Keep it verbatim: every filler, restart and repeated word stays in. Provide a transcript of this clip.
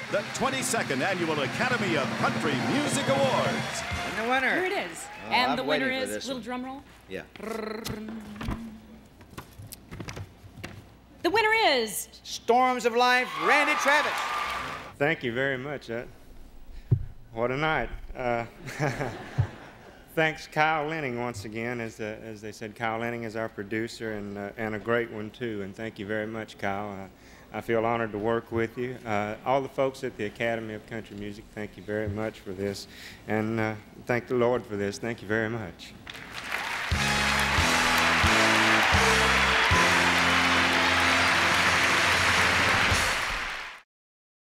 the twenty-second Annual Academy of Country Music Awards. And the winner. Here it is. Oh, and I'm the winner waiting for is, this little one. drum roll. Yeah. The winner is... Storms of Life, Randy Travis. Thank you very much. Uh, what a night. Uh, thanks, Kyle Lehning, once again. As, uh, as they said, Kyle Lehning is our producer, and, uh, and a great one, too. And thank you very much, Kyle. Uh, I feel honored to work with you. Uh, all the folks at the Academy of Country Music, thank you very much for this. And uh, thank the Lord for this. Thank you very much.